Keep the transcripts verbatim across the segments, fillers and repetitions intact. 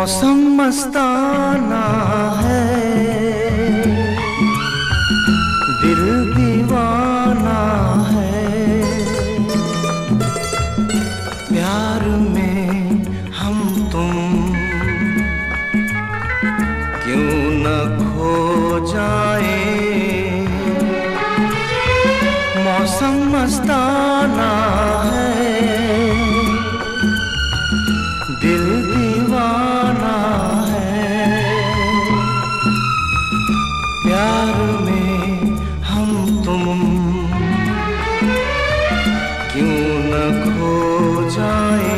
मौसम मस्ताना है, दिल दीवाना है, प्यार में हम तुम क्यों न खो जाए। मौसम मस्ताना है, दिल दीवाना है, प्यार में हम तुम क्यों न खो जाए।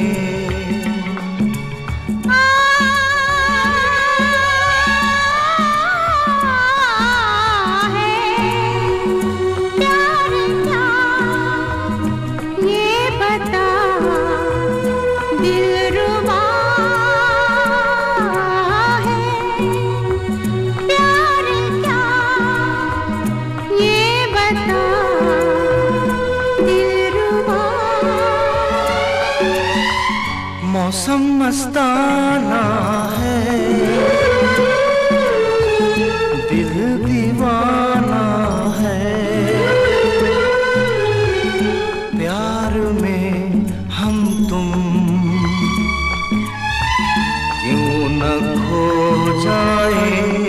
मौसम मस्ताना है, दिल दीवाना है, प्यार में हम तुम क्यों न खो जाए।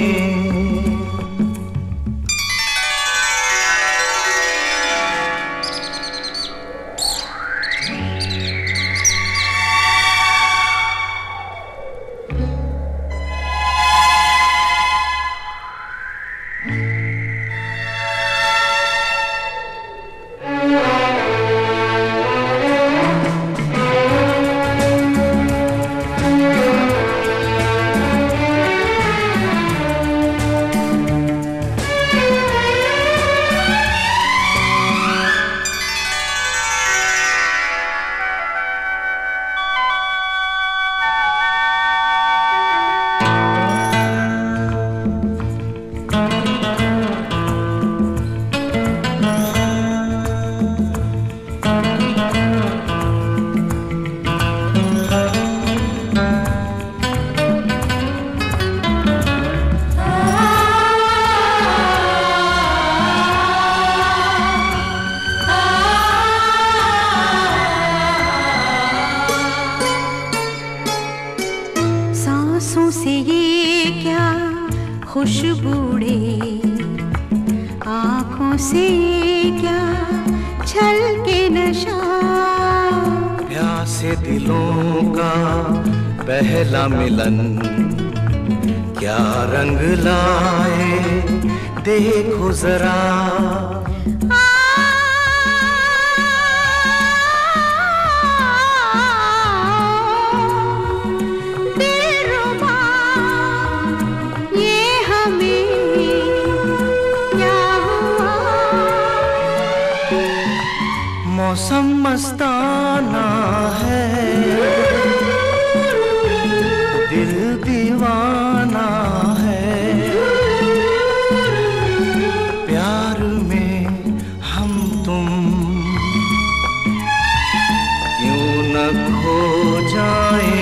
खुशबूड़े आँखों से क्या छलके नशा, प्यासे दिलों का पहला मिलन क्या रंग लाए देखो जरा। मौसम मस्ताना है, दिल दीवाना है, प्यार में हम तुम क्यों न खो जाए।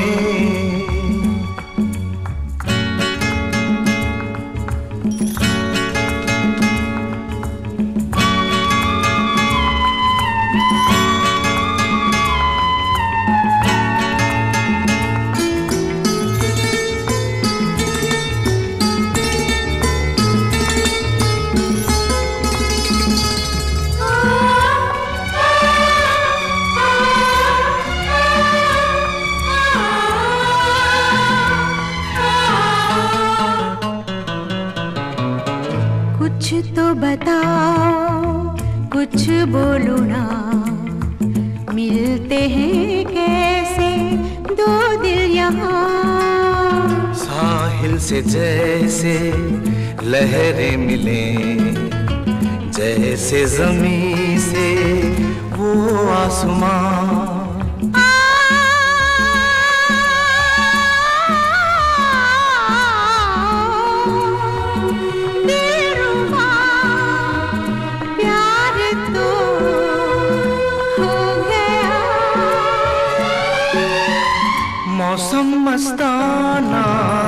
कुछ तो बताओ, कुछ बोलो ना, मिलते हैं कैसे दो दिल यहाँ। साहिल से जैसे लहरें मिले, जैसे ज़मीं से वो आसमां। मौसम मस्ताना